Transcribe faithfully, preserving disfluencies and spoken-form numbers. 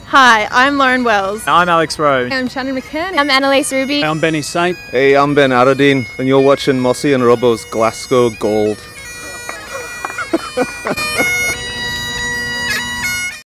Hi, I'm Lauren Wells. I'm Alex Rowe. I'm Shannon McKern. I'm Annalise Ruby. I'm Benny Saint. Hey, I'm Ben Aradine, and you're watching Mossy and Robbo's Glasgow Gold.